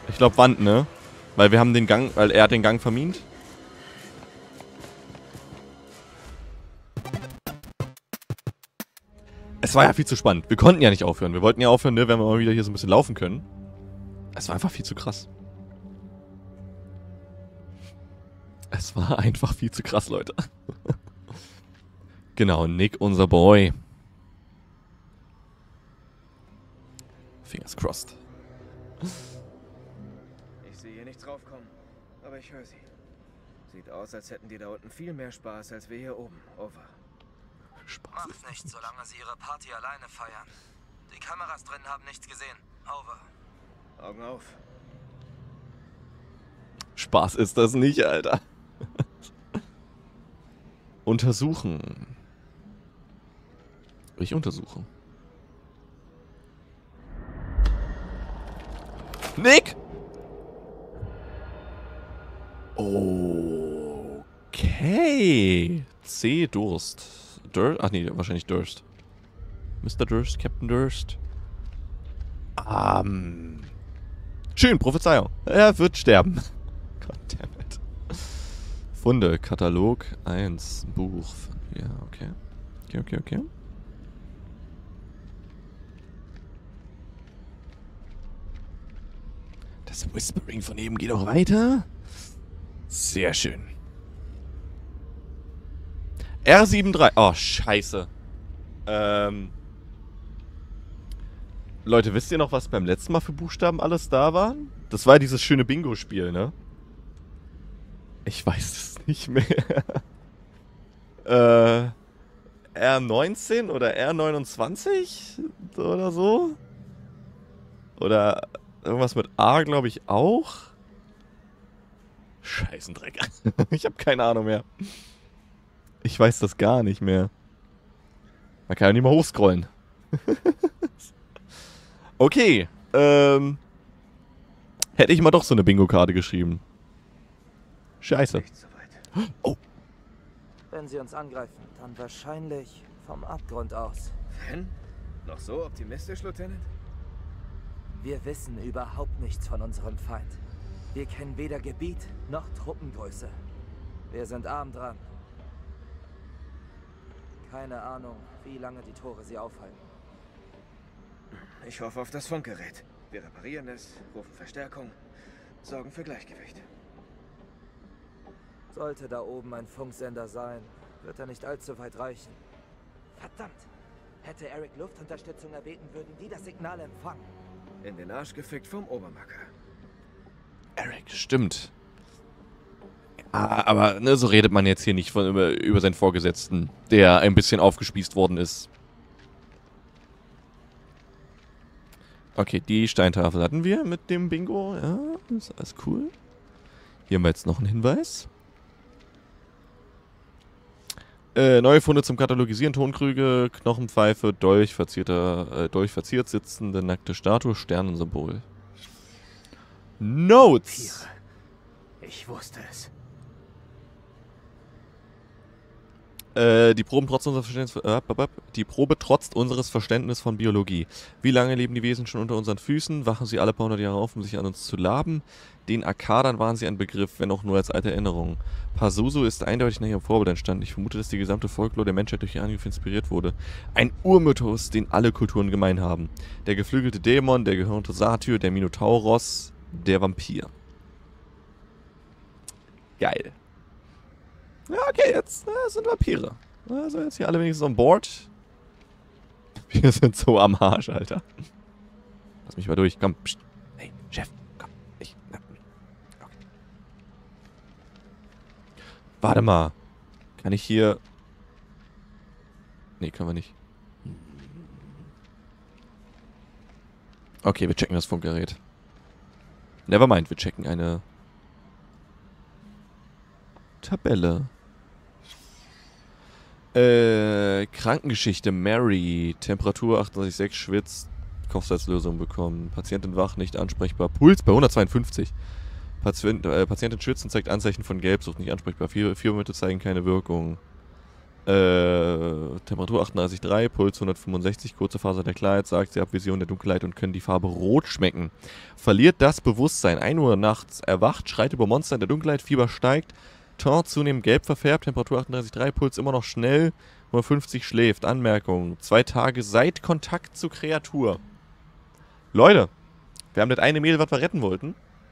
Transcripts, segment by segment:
Ich glaube Wand, ne? Weil wir haben den Gang, weil er hat den Gang vermint. Es war ja viel zu spannend. Wir konnten ja nicht aufhören. Wir wollten ja aufhören, ne, wenn wir mal wieder hier so ein bisschen laufen können. Es war einfach viel zu krass. Es war einfach viel zu krass, Leute. Genau, Nick, unser Boy. Fingers crossed. Ich sehe hier nichts raufkommen, aber ich höre sie. Sieht aus, als hätten die da unten viel mehr Spaß, als wir hier oben. Over. Spaß. Macht nichts, solange sie ihre Party alleine feiern. Die Kameras drin haben nichts gesehen. Over. Augen auf. Spaß ist das nicht, Alter. Untersuchen. Ich untersuche. Nick! Okay. C. Durst. Ach nee, wahrscheinlich Durst. Mr. Durst, Captain Durst. Schön, Prophezeiung. Er wird sterben. Goddammit. Funde, Katalog 1, Buch. Ja, okay. Okay. Das Whispering von eben geht auch weiter. Sehr schön. R73. Oh, scheiße. Leute, wisst ihr noch, was beim letzten Mal für Buchstaben alles da waren? Das war dieses schöne Bingo-Spiel, ne? Ich weiß es nicht mehr. R19 oder R29 oder so? Oder irgendwas mit A, glaube ich, auch? Scheißendreck. Ich habe keine Ahnung mehr. Ich weiß das gar nicht mehr. Man kann ja nicht mal hochscrollen. Okay. Hätte ich mal doch so eine Bingo-Karte geschrieben. Scheiße. Nicht so weit. Oh. Wenn sie uns angreifen, dann wahrscheinlich vom Abgrund aus. Wenn? Noch so optimistisch, Lieutenant? Wir wissen überhaupt nichts von unserem Feind. Wir kennen weder Gebiet noch Truppengröße. Wir sind arm dran. Keine Ahnung, wie lange die Tore sie aufhalten. Ich hoffe auf das Funkgerät. Wir reparieren es, rufen Verstärkung, sorgen für Gleichgewicht. Sollte da oben ein Funksender sein, wird er nicht allzu weit reichen. Verdammt! Hätte Eric Luftunterstützung erbeten, würden die das Signal empfangen. In den Arsch gefickt vom Obermacker. Eric, stimmt. Aber ne, so redet man jetzt hier nicht über seinen Vorgesetzten, der ein bisschen aufgespießt worden ist. Okay, die Steintafel hatten wir mit dem Bingo. Ja, ist alles cool. Hier haben wir jetzt noch einen Hinweis. Neue Funde zum Katalogisieren, Tonkrüge, Knochenpfeife, Dolch verziert sitzende nackte Statue, Sternensymbol. Notes! Ich wusste es. Die Probe trotzt unseres Verständnisses von Biologie. Wie lange leben die Wesen schon unter unseren Füßen? Wachen sie alle paar hundert Jahre auf, um sich an uns zu laben? Den Arkadern waren sie ein Begriff, wenn auch nur als alte Erinnerung. Pazuzu ist eindeutig nach ihrem Vorbild entstanden. Ich vermute, dass die gesamte Folklore der Menschheit durch ihr Angriff inspiriert wurde. Ein Urmythos, den alle Kulturen gemein haben. Der geflügelte Dämon, der gehörnte Satyr, der Minotauros, der Vampir. Geil. Ja, okay, jetzt sind Vampire. Also jetzt hier alle wenigstens on board. Wir sind so am Arsch, Alter. Lass mich mal durch, komm. Psst. Hey, Chef, komm. Okay. Warte mal. Kann ich hier... Nee, können wir nicht. Okay, wir checken das Funkgerät. Nevermind, wir checken eine... Tabelle. Krankengeschichte, Mary, Temperatur 38,6, schwitzt, Kochsalzlösung bekommen, Patientin wach, nicht ansprechbar, Puls bei 152. Patientin schwitzt und zeigt Anzeichen von Gelbsucht, nicht ansprechbar, Fiebermittel zeigen keine Wirkung. Temperatur 38,3, Puls 165, kurze Phase der Klarheit, sagt sie, ab Vision der Dunkelheit und können die Farbe rot schmecken. Verliert das Bewusstsein. 1 Uhr nachts erwacht, schreit über Monster in der Dunkelheit, Fieber steigt, Ton zunehmend gelb verfärbt, Temperatur 38,3, Puls immer noch schnell, 150 schläft. Anmerkung, 2 Tage seit Kontakt zu Kreatur. Leute, wir haben das eine Mädel, was wir retten wollten.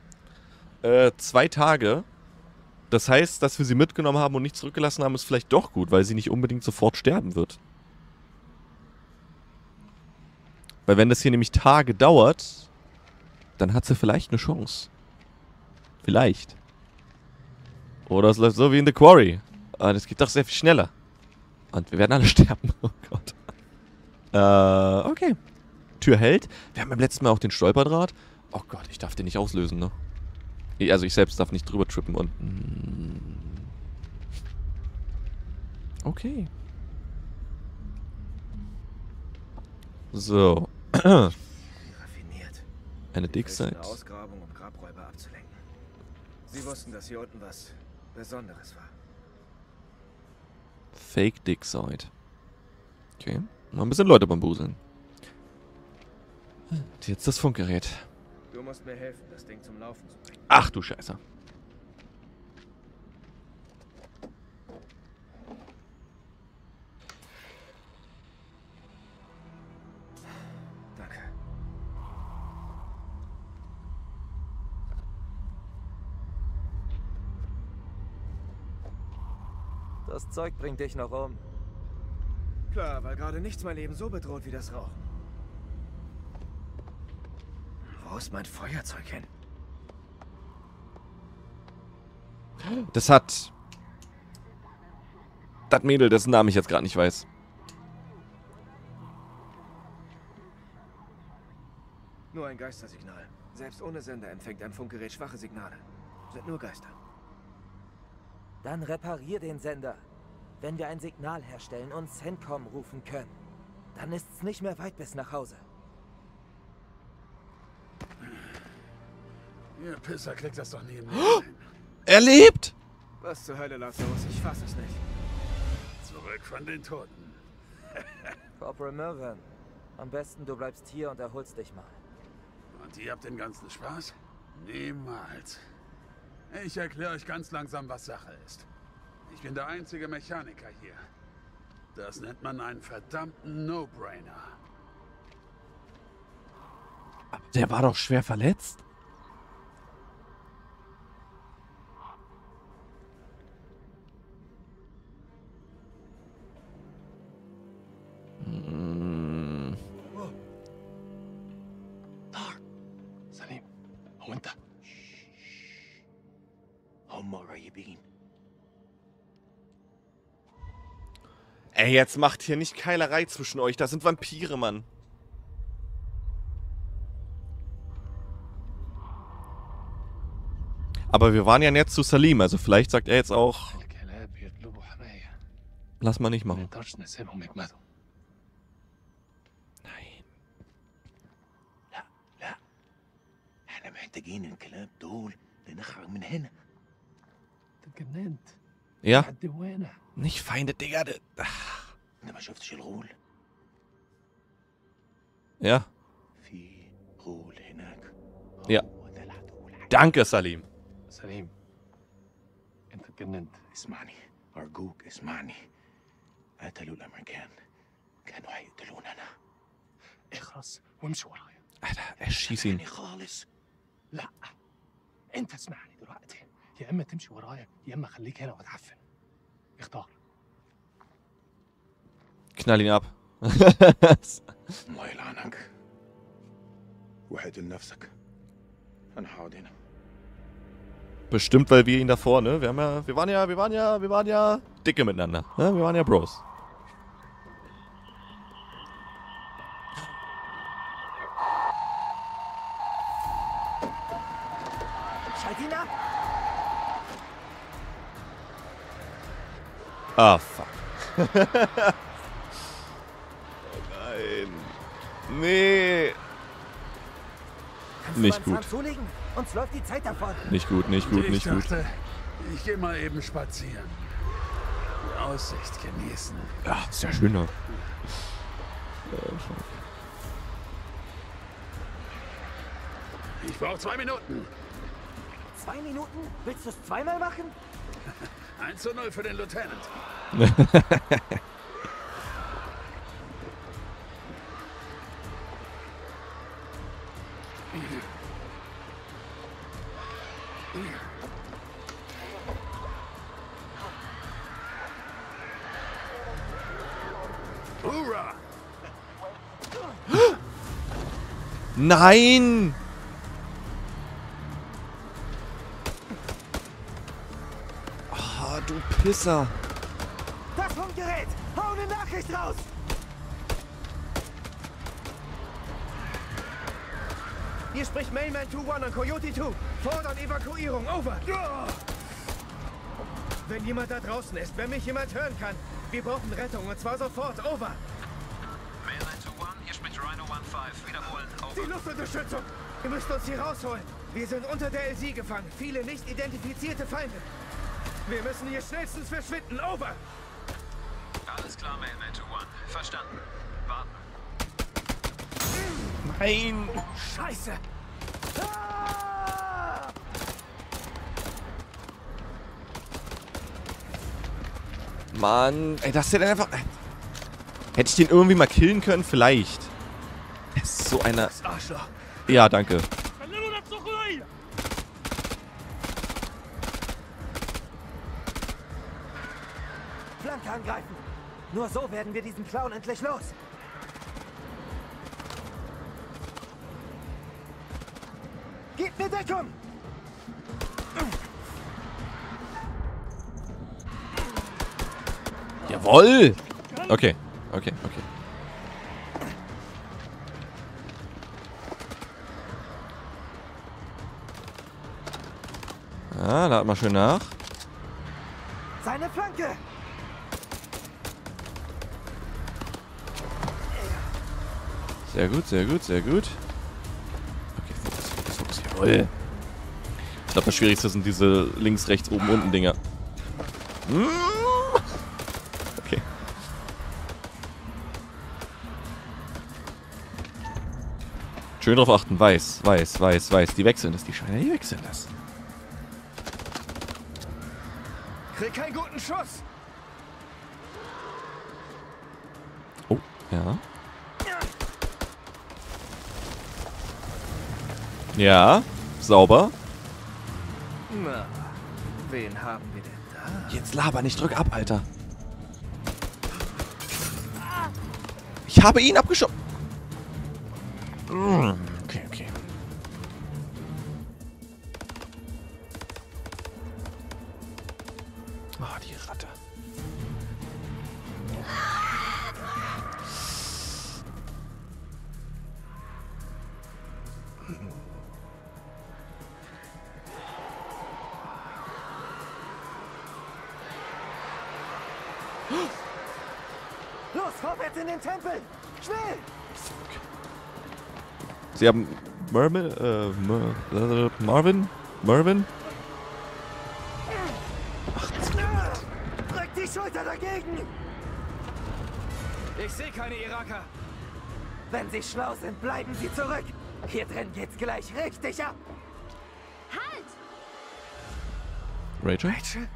2 Tage. Das heißt, dass wir sie mitgenommen haben und nicht zurückgelassen haben, ist vielleicht doch gut, weil sie nicht unbedingt sofort sterben wird. Weil wenn das hier nämlich Tage dauert, dann hat sie vielleicht eine Chance. Vielleicht. Oder es läuft so wie in The Quarry. Aber das geht doch sehr viel schneller. Und wir werden alle sterben. Oh Gott. Okay. Tür hält. Wir haben beim letzten Mal auch den Stolperdraht. Oh Gott, ich darf den nicht auslösen, ne? Also ich selbst darf nicht drüber trippen und... Okay. So. Raffiniert. Eine Dickseite. Eine Ausgrabung, um Grabräuber abzulenken. Sie wussten, dass hier unten was Besonderes war. Fake Dickseite. Okay. Mal ein bisschen Leute bambuseln. Jetzt das Funkgerät. Du musst mir helfen, das Ding zum Laufen zu bringen. Ach du Scheiße. Danke. Das Zeug bringt dich noch um. Klar, weil gerade nichts mein Leben so bedroht wie das Rauchen. Wo ist mein Feuerzeug hin? Das hat... Das Mädel, dessen Namen ich jetzt gerade nicht weiß. Nur ein Geistersignal. Selbst ohne Sender empfängt ein Funkgerät schwache Signale. Sind nur Geister. Dann reparier den Sender. Wenn wir ein Signal herstellen und CENTCOM rufen können, dann ist's nicht mehr weit bis nach Hause. Ihr Pisser kriegt das doch neben mir hin. Er lebt! Was zur Hölle, Lazarus? Ich fass es nicht. Zurück von den Toten. Corporal Mervyn, am besten du bleibst hier und erholst dich mal. Und ihr habt den ganzen Spaß? Niemals. Ich erkläre euch ganz langsam, was Sache ist. Ich bin der einzige Mechaniker hier. Das nennt man einen verdammten No-Brainer. Der war doch schwer verletzt. سليم هو انت هم قريبين. Ey, jetzt macht hier nicht Keilerei zwischen euch. Das sind Vampire, Mann. Aber wir waren ja nett zu Salim, also vielleicht sagt er jetzt auch, الكلاب يطلبوا حماية. lass mal nicht ما machen. نقدرش نسيبهم يجمدوا. Nein. لا احنا محتاجين الكلاب دول لنخرج من هنا. انت اتجننت. Ja? الدوانة. Nicht Feinde, Digga. انت ما شفتش الغول؟ Ja. في غول هناك. Ja. هو ده العدو الحقيقي. Danke, Salim. سليم انت اتجننت. اسمعني ارجوك اسمعني. قتلوا الامريكان كانوا هيقتلوننا. اخرس وامشي ورايا. Alter, erschieß ihn. يعني خالص. لا انت اسمعني دلوقتي، يا اما تمشي ورايا يا اما خليك هنا وتعفن. اختار. Knall ihn ab. الله يلعنك. واحد لنفسك. انا هقعد هنا. Bestimmt, weil wir ihn davor, ne? Wir waren ja dicke miteinander. Ne? Wir waren ja Bros. Schalt ihn ab! Ah, fuck. Oh nein. Nee. Kannst Nicht du beim gut. Zahn zulegen? Uns läuft die Zeit davon. Nicht gut, nicht gut, Ich nicht gut. dachte, ich gehe mal eben spazieren. Aussicht genießen. Ja, ist ja schöner. Ich brauche 2 Minuten. 2 Minuten? Willst du es zweimal machen? 1:0 für den Lieutenant. Hurra! Nein! Ah, du Pisser. Das Funkgerät! Hau eine Nachricht raus! Hier spricht Mainman 2-1 und Coyote 2. Fordern Evakuierung. Over. Wenn jemand da draußen ist, wenn mich jemand hören kann. Wir brauchen Rettung und zwar sofort. Over. Mainline 2-1, hier spricht Rhino 1-5. Wiederholen. Die Over. Luftunterstützung. Wir müssen uns hier rausholen. Wir sind unter der LZ gefangen. Viele nicht identifizierte Feinde. Wir müssen hier schnellstens verschwinden. Over. Alles klar, Mainline 2-1. Verstanden. Warten. Nein! Scheiße. Ah! Mann, ey, das ist ja dann einfach... Hätte ich den irgendwie mal killen können? Vielleicht. Er ist so einer... Das Arschloch. Ja, danke. Flanke angreifen. Nur so werden wir diesen Clown endlich los. Gib mir Deckung! Jawohl! Okay, okay, okay. Ah, lad mal schön nach. Seine Flanke! Sehr gut, sehr gut, sehr gut. Okay, Fokus, Fokus, Fokus. Jawohl. Ich glaube, das Schwierigste sind diese links, rechts, oben, unten Dinger. Okay. Schön drauf achten. Weiß, weiß, weiß, weiß. Die wechseln das. Die Scheine, die wechseln das. Krieg keinen guten Schuss! Oh, ja. Ja, sauber. Na, wen haben wir denn da? Jetzt laber nicht, drück ab, Alter. Ich habe ihn abgeschossen. Okay, okay. Oh, die Ratte. Los, vorwärts in den Tempel! Schnell! Sie haben Marvin? Drück die Schulter dagegen! Ich sehe keine Iraker. Wenn sie schlau sind, bleiben sie zurück. Hier drin geht's gleich richtig ab. Rachel? Rachel?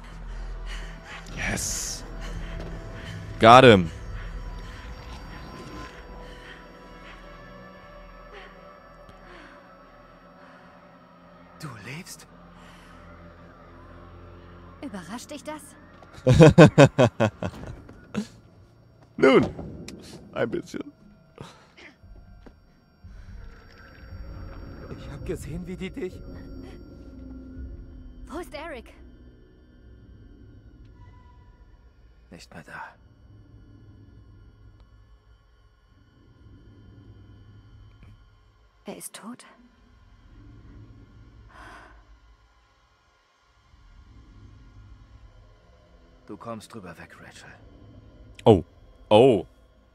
Yes. Got him. Du lebst? Überrascht dich das? Nun, ein bisschen. Ich hab gesehen, wie die dich... Wo ist Eric? Nicht mehr da. Er ist tot. Du kommst drüber weg, Rachel. Oh. Oh.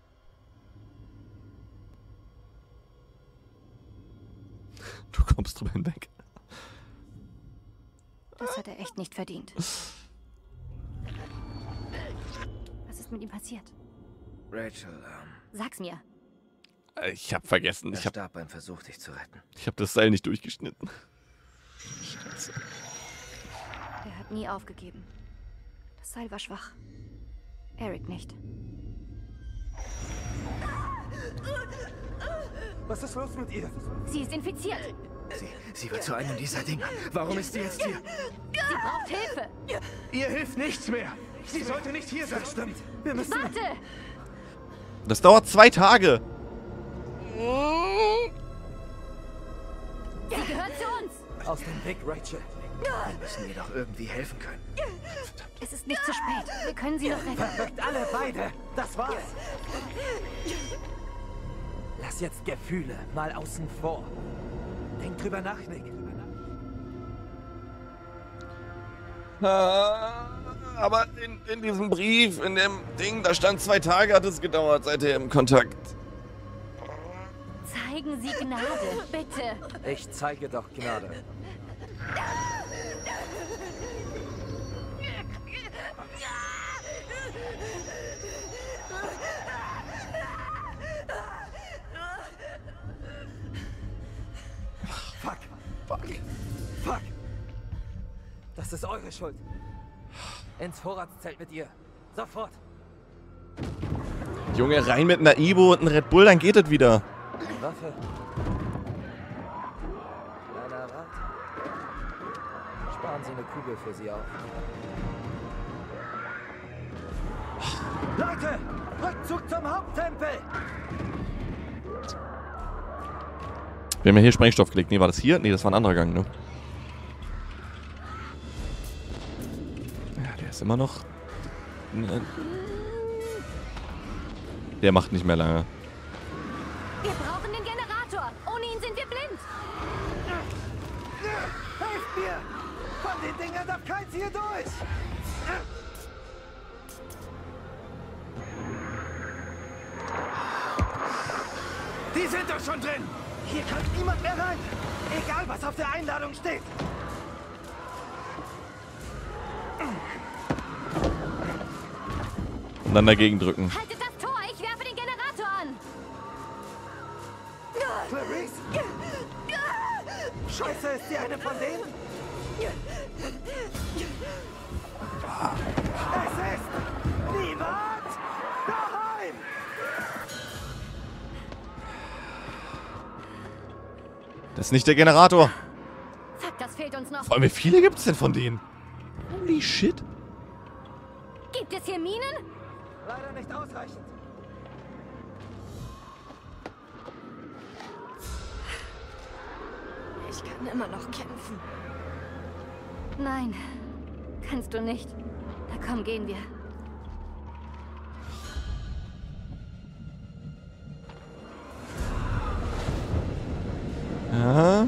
Du kommst drüber hinweg. Das hat er echt nicht verdient. ist mit ihm passiert? Rachel, Sag's mir. Ich hab vergessen. er starb beim Versuch, dich zu retten. Ich hab das Seil nicht durchgeschnitten. Scheiße. Er hat nie aufgegeben. Das Seil war schwach. Eric nicht. Was ist los mit ihr? Sie ist infiziert. Sie wird zu einem dieser Dinge. Warum ist sie jetzt hier? Sie braucht Hilfe. Ihr hilft nichts mehr. Sie sollte nicht hier sein. Stimmt. Wir müssen... Warte! Das dauert 2 Tage. Sie gehört zu uns. Aus dem Weg, Rachel. Wir müssen ihr doch irgendwie helfen können. Es ist nicht zu spät. Wir können sie noch retten. Verrückt alle beide. Das war's. Lass jetzt Gefühle mal außen vor. Denk drüber nach, Nick. Aber in diesem Brief, in dem Ding, da stand 2 Tage hat es gedauert, seitdem im Kontakt. Zeigen Sie Gnade, bitte. Ich zeige doch Gnade. Fuck. Fuck. Fuck. Das ist eure Schuld. Ins Vorratszelt mit ihr. Sofort. Junge, rein mit einer Ibo und einem Red Bull, dann geht es wieder. Waffe. Kleiner Rat. Sparen Sie eine Kugel für sie auf. Leute! Rückzug zum Haupttempel! Wir haben ja hier Sprengstoff gelegt. Nee, war das hier? Nee, das war ein anderer Gang, ne? Ja, der ist immer noch... Der macht nicht mehr lange. Wir brauchen den Generator. Ohne ihn sind wir blind. Helft mir! Von den Dingern darf keins hier durch! Die sind doch schon drin. Hier kommt niemand mehr rein! Egal, was auf der Einladung steht! Und dann dagegen drücken. Haltet das Tor. Ich werfe den Generator an. Clarice? Scheiße, ist sie eine von denen? Es ist niemand daheim! Das ist nicht der Generator. Fuck, das fehlt uns noch. Vor allem, wie viele gibt es denn von denen? Holy shit. Gibt es hier Minen? Leider nicht ausreichend. Ich kann immer noch kämpfen. Nein, kannst du nicht. Na komm, gehen wir. Ja.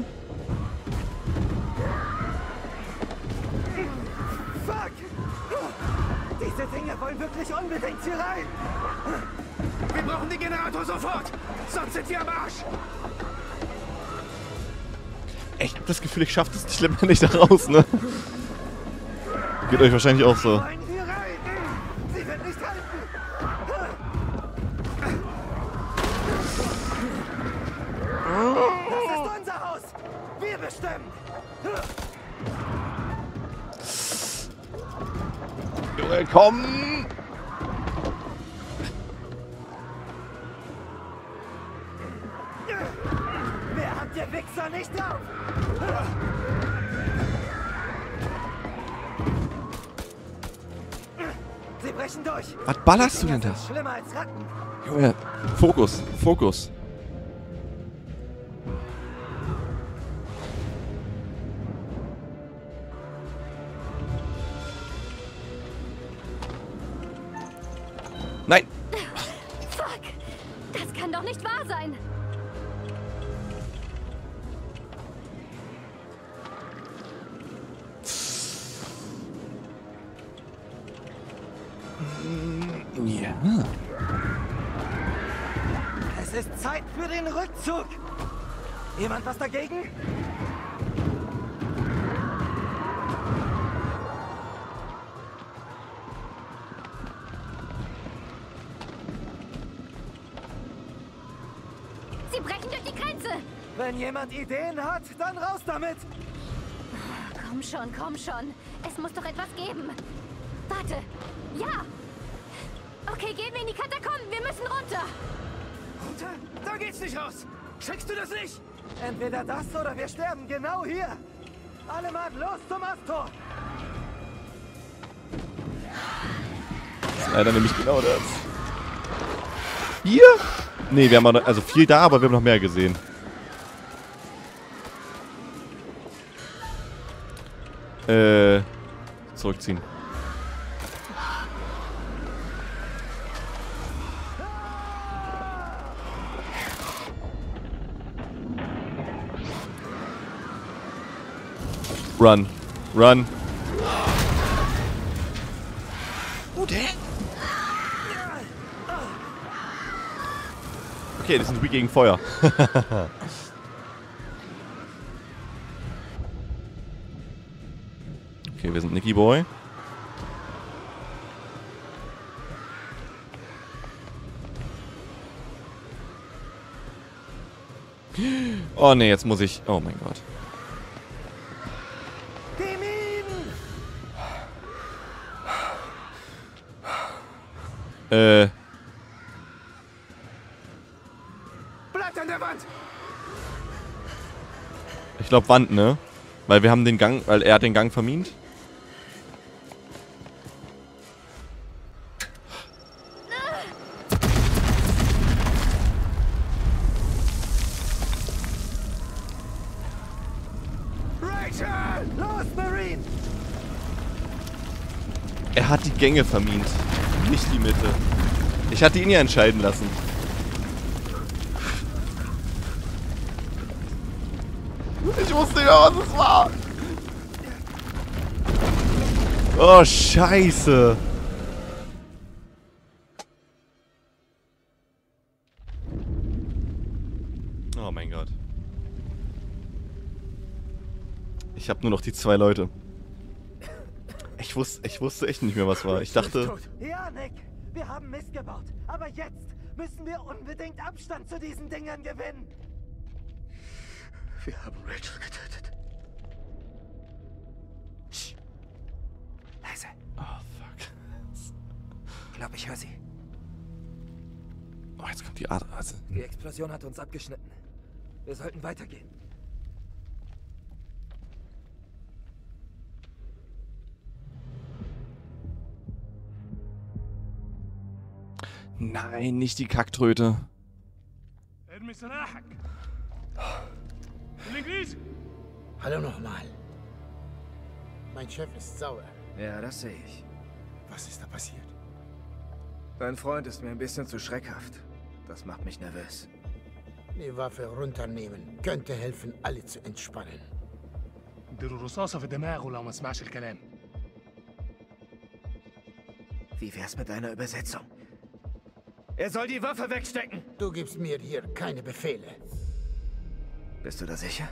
Fuck! Diese Dinge wollen wirklich unbedingt hier rein! Wir brauchen den Generator sofort. Sonst sind wir am Arsch. Ich hab das Gefühl, ich schaff das nicht lebendig da raus, ne? Geht euch wahrscheinlich auch so. Wollen hier rein! Sie wird nicht halten! Das ist unser Haus! Wir bestimmen! Junge, komm! Wer hat ihr Wichser nicht drauf? Sie brechen durch! Was ballerst du denn da? Das ist schlimmer als Ratten! Junge, Fokus, Fokus. Nein! Fuck! Das kann doch nicht wahr sein! Ja. Es ist Zeit für den Rückzug! Jemand was dagegen? Wenn jemand Ideen hat, dann raus damit! Komm schon. Es muss doch etwas geben. Warte. Ja. Okay, gehen wir in die Katakomben. Wir müssen runter. Runter? Da geht's nicht raus. Checkst du das nicht? Entweder das oder wir sterben genau hier. Alle Mann, los zum Asttor! Das ist leider nämlich genau das. Hier? Nee, wir haben also viel da, aber wir haben noch mehr gesehen. Zurückziehen. Run. Run. Okay, das sind wie gegen Feuer. Okay, wir sind Nicky Boy. Oh ne, jetzt muss ich... Oh mein Gott. Die Minen! Bleibt an der Wand! Ich glaube Wand, ne? Weil wir haben den Gang... Weil er hat den Gang vermint. Los, Marine! Er hat die Gänge vermint, nicht die Mitte. Ich hatte ihn ja entscheiden lassen. Ich wusste nicht mehr, was es war. Oh, Scheiße. Oh mein Gott. Ich habe nur noch die 2 Leute. Ich wusste echt nicht mehr, was war. Ich dachte... Ja, Nick, wir haben Mist gebaut. Aber jetzt müssen wir unbedingt Abstand zu diesen Dingern gewinnen. Wir haben Rachel getötet. Shh. Leise. Oh, fuck. Ich glaube, ich höre sie. Oh, jetzt kommt die Art. Also. Die Explosion hat uns abgeschnitten. Wir sollten weitergehen. Nein, nicht die Kacktröte. Hallo nochmal. Mein Chef ist sauer. Ja, das sehe ich. Was ist da passiert? Dein Freund ist mir ein bisschen zu schreckhaft. Das macht mich nervös. Die Waffe runternehmen. Könnte helfen, alle zu entspannen. اديله رصاصة في دماغه لو ما سمعش الكلام. Wie wär's mit einer Übersetzung? Er soll die Waffe wegstecken! Du gibst mir hier keine Befehle. Bist du da sicher?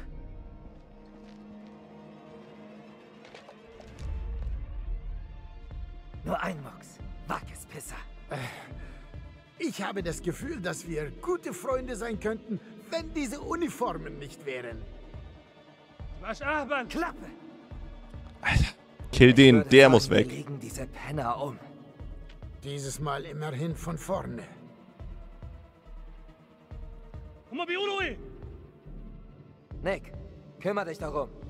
Nur ein Mucks. Wackes Pisser. Ich habe das Gefühl, dass wir gute Freunde sein könnten, wenn diese Uniformen nicht wären. Klappe! Alter, kill den, der muss weg. Wir legen diese Penner um. Dieses Mal immerhin von vorne. Nick, kümmere dich darum.